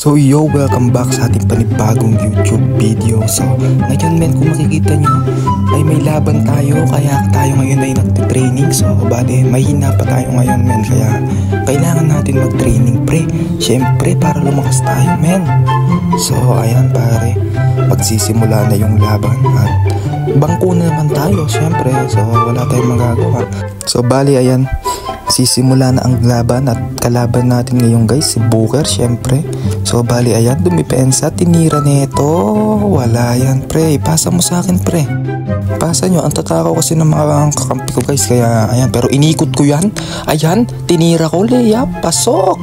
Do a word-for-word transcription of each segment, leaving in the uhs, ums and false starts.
So yo, welcome back sa ating panibagong YouTube video. So ngayon men, kung makikita nyo ay may laban tayo, kaya tayo ngayon ay nagtitraining. So bale, mahina pa tayo ngayon men, kaya kailangan natin mag-training pre. Syempre para lumakas tayo men. So ayan pare, pagsisimula na yung laban at bangko na naman tayo syempre. So wala tayong magagawa. So bale ayan, sisimula na ang laban at kalaban natin ngayon guys si Booker syempre. So bali ayan, dumipensa, tinira nito. Wala yan pre, pasa mo sa akin pre. Pasa nyo, ang tatakaw kasi ng mga kakampi ko guys. Kaya ayan, pero inikot ko yan. Ayan, tinira ko, layup, pasok.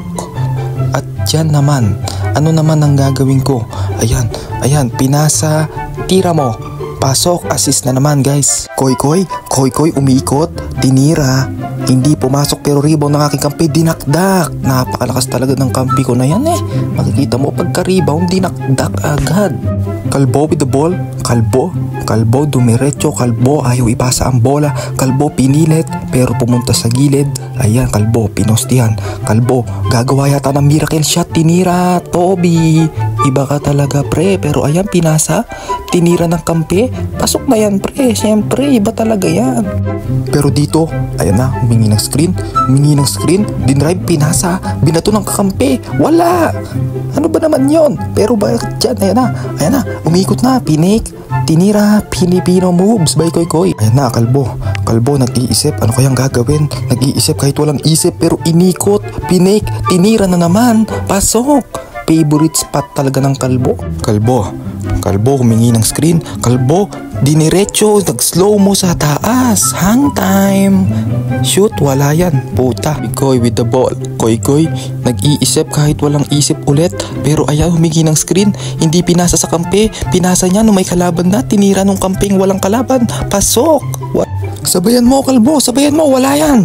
At yan naman, ano naman ang gagawin ko? Ayan, ayan, pinasa, tira mo, pasok, assist na naman guys. Koy koy, koy koy umiikot, tinira, hindi pumasok pero rebound ng aking kampi, dinakdak. Napakalakas talaga ng kampi ko na yan eh. Makikita mo pagka rebound, dinakdak agad. Kalbo with the ball, kalbo, kalbo dumiretso, kalbo ayaw ipasa ang bola, kalbo pinilit pero pumunta sa gilid. Ayan, kalbo pinostihan, kalbo gagawa yata ng miracle shot, tinira, Toby. Iba ka talaga pre, pero ayan pinasa, tinira ng kampi, pasok na yan pre, syempre iba talaga yan. Pero dito, ayan na, humingi ng screen, humingi ng screen, dinrive, pinasa, binato ng kakampi, wala. Ano ba naman yon? Pero bakit dyan, ayan na, ayan na, umikot na, pinik, tinira, Filipino moves by Koy Koy. Ayan na, kalbo, kalbo nag-iisip, ano kayang gagawin? Nag-iisip kahit walang isip pero inikot, pinik, tinira na naman, pasok. Favorite spot talaga ng kalbo. Kalbo, kalbo humingi ng screen, kalbo diniretso, nag-slow mo sa taas, hang time, shoot, wala yan, puta. Koy with the ball, Koy Koy nag-iisip kahit walang isip ulit, pero ayaw humingi ng screen, hindi pinasa sa kampi, pinasa niya nung may kalaban na, tinira nung kamping walang kalaban, pasok. What? Sabayan mo kalbo, sabayan mo, wala yan.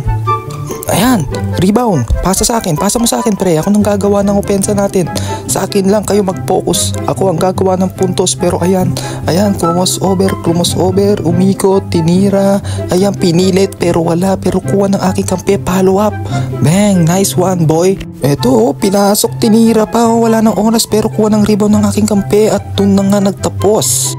Ayan, rebound, pasa sa akin, pasa mo sa akin pre, ako nang gagawa ng opensa natin. Sa akin lang kayo mag-focus, ako ang gagawa ng puntos. Pero ayan, ayan, krumos over, krumos over, umikot, tinira, ayan, pinilit pero wala, pero kuha ng aking kampi, follow up. Bang, nice one boy. Eto, pinasok, tinira pa, wala ng oras pero kuha ng rebound ng aking kampi at dun na nga nagtapos.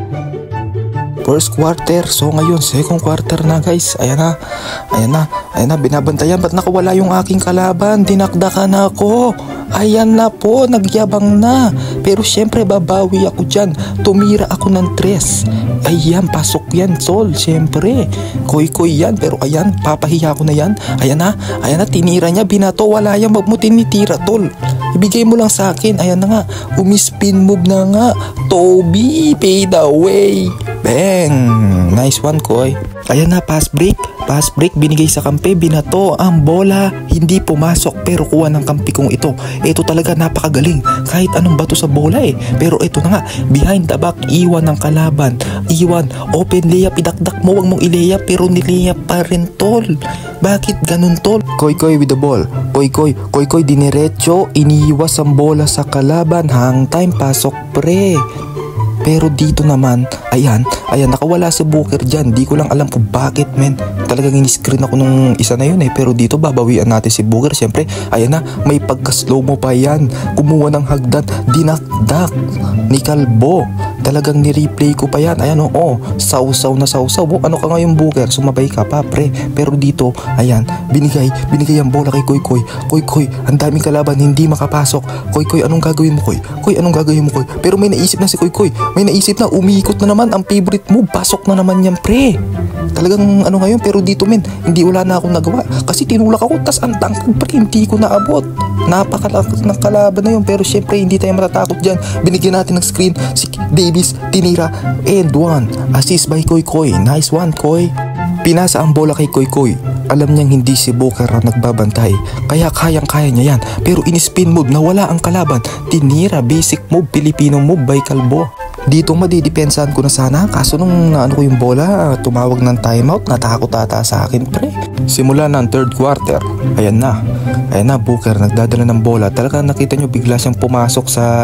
First quarter, so ngayon second quarter na guys. Ayan na, ayan na, ayan na, binabantayan, ba't nakawala yung aking kalaban, dinakdakan ako. Ayan na po, nagyabang na. Pero syempre babawi ako dyan, tumira ako ng tres. Ayan, pasok yan tol, syempre Koy Koy yan, pero ayan, papahiya ko na yan. Ayan na, ayan na, tinira niya, binato, wala yan, wag mo tinitira tol, ibigay mo lang sa akin. Ayan na nga, umispin move na nga, Toby, fade away. Bang! Nice one, Koy. Ayan na, pass break. Pass break, binigay sa kampi, binato ang bola, hindi pumasok pero kuha ng kampi kong ito. Ito talaga napakagaling, kahit anong bato sa bola eh. Pero ito na nga, behind the back, iwan ng kalaban. Iwan, open layup, idakdak mo, wag mong ilayup pero nilayup pa rin tol. Bakit ganun tol? Koy Koy with the ball. Koy Koy, Koy Koy diniretso, iniiwas ang bola sa kalaban, hang time, pasok pre. Pero dito naman, ayan, ayan, nakawala si Booker dyan. Di ko lang alam kung bakit, men. Talagang in-screen ako nung isa na yun eh. Pero dito, babawian natin si Booker. Siyempre, ayan na, may pagka-slow mo pa yan. Kumuha ng hagdan, dinakdak ni Kalbo. Talagang ni-replay ko pa yan. Ayan o, oh, sausaw na sausaw. Oh, ano ka ngayon Booker? Sumabay ka pa, pre. Pero dito, ayan, binigay, binigay ang bola kay Koy Koy. Koy Koy, ang daming kalaban, hindi makapasok. Koy Koy, anong gagawin mo Koy? Koy, anong gagawin mo Koy? Pero may naisip na si Koy Koy. May naisip na, umiikot na naman, ang favorite move, pasok na naman yan pre. Talagang ano ngayon, pero dito men, hindi wala na akong nagawa. Kasi tinulak ako, tas ang tangkad pre, hindi ko naabot. Napakalakas ng kalaban na yun, pero syempre hindi tayo matatakot dyan. Binigyan natin ng screen, si Davis, tinira, and one, assist by Koy Koy. Nice one Koy. Pinasa ang bola kay Koy Koy. Alam niyang hindi si Booker ang nagbabantay, kaya kayang-kaya niya yan. Pero in-spin move na wala ang kalaban, tinira, basic move, Filipino move by Kalbo. Dito madidepensahan ko na sana, kaso nung ano ko yung bola, tumawag ng timeout, natakot ata sa akin pre. Simula ng third quarter, ayan na, ayan na Booker nagdadala ng bola. Talaga nakita nyo bigla siyang pumasok sa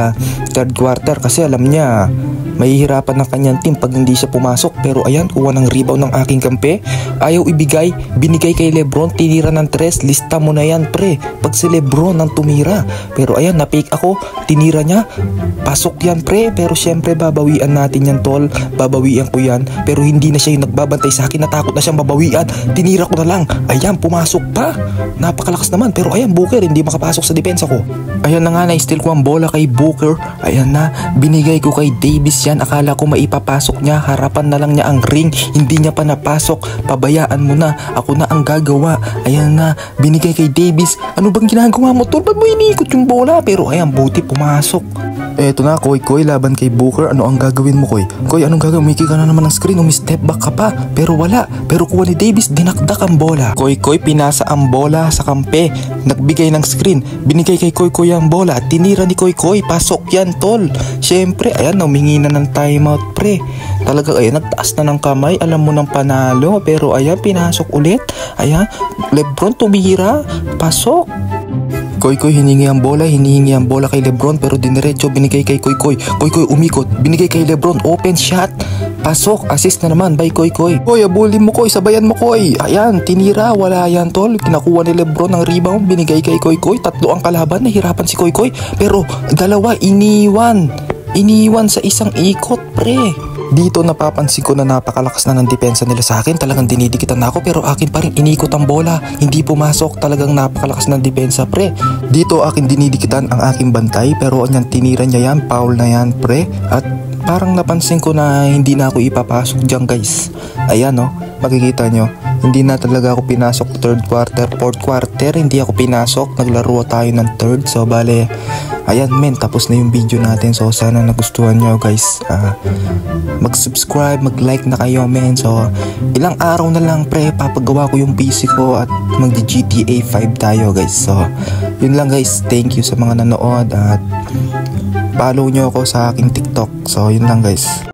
third quarter kasi alam niya mahihirapan ng kanyang team pag hindi siya pumasok. Pero ayan, kuha ng rebound ng aking kampe, ayaw ibigay, binigay kay Lebron, tinira ng tres. Lista mo na yan pre, pag si Lebron ang tumira. Pero ayan, na-pick ako, tinira niya, pasok yan pre. Pero syempre babawian natin yan tol, babawian ko yan. Pero hindi na siya yung nagbabantay sa akin, natakot na siyang babawian, tinira ko na lang, ayan pumasok pa, napakalakas naman. Pero ayan, Booker hindi makapasok sa depensa ko. Ayan na nga, na-steal ko ang bola kay Booker. Ayan na, binigay ko kay Davis yan, akala ko maipapasok niya, harapan na lang niya ang ring, hindi niya pa napasok. Pabayaan mo na, ako na ang gagawa. Ayan na, binigay kay Davis. Ano bang ginagawa mo tol, ba't mo iniikot yung bola? Pero ayan, buti pumasok. Eto na, Koy Koy laban kay Booker. Ano ang gagawin mo Koy? Koy, anong gagawin? Umiki ka na naman ng screen, umi-step back ka pa. Pero wala, pero kuha ni Davis, dinakdak ang bola. Koy Koy pinasa ang bola sa kampe, nagbigay ng screen, binigay kay Koy Koy ang bola, tinira ni Koy Koy, pasok yan tol. Syempre, ayan, humingi na ng timeout pre. Talaga ayan, nagtaas na ng kamay, alam mo ng panalo. Pero ayan, pinasok ulit. Ayan, Lebron tumira, pasok. Koy Koy hiningi ang bola, hinihingi ang bola kay Lebron, pero diniretso binigay kay Koy Koy. Koy Koy umikot, binigay kay Lebron, open shot, pasok, assist na naman by Koy Koy. Koy, abulin mo Koy, sabayan mo Koy. Ayan, tinira, wala yan tol. Kinakuha ni Lebron ang rebound, binigay kay Koy Koy. Tatlo ang kalaban, nahirapan si Koy Koy, pero dalawa iniwan. Iniwan sa isang ikot pre. Dito napapansin ko na napakalakas na ng depensa nila sa akin. Talagang dinidikitan na ako, pero akin pa rin inikot ang bola, hindi pumasok. Talagang napakalakas ng depensa pre. Dito akin dinidikitan ang aking bantay, pero anyan, tinira niya yan, foul na yan pre. At parang napansin ko na hindi na ako ipapasok dyan guys. Ayan no, makikita nyo, hindi na talaga ako pinasok third quarter, fourth quarter hindi ako pinasok, naglaro tayo ng third. So bale, ayan men, tapos na yung video natin. So sana nagustuhan nyo guys. uh, Mag-subscribe, mag-like na kayo men. So ilang araw na lang pre, papagawa ko yung P C ko at mag-G T A five tayo guys. So yun lang guys, thank you sa mga nanood at follow nyo ako sa aking TikTok. So yun lang guys.